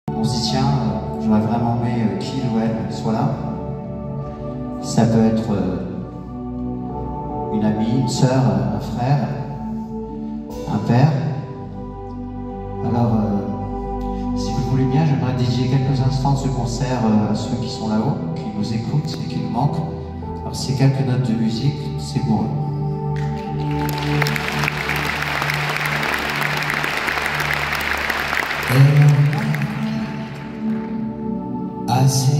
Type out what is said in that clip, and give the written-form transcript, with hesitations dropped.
On se dit tiens, j'aurais vraiment aimé qu'il ou elle soit là. Ça peut être une amie, une sœur, un frère, un père. Alors, si vous le voulez bien, j'aimerais dédier quelques instants de ce concert à ceux qui sont là-haut, qui nous écoutent et qui nous manquent. Alors, ces quelques notes de musique, c'est pour eux. I say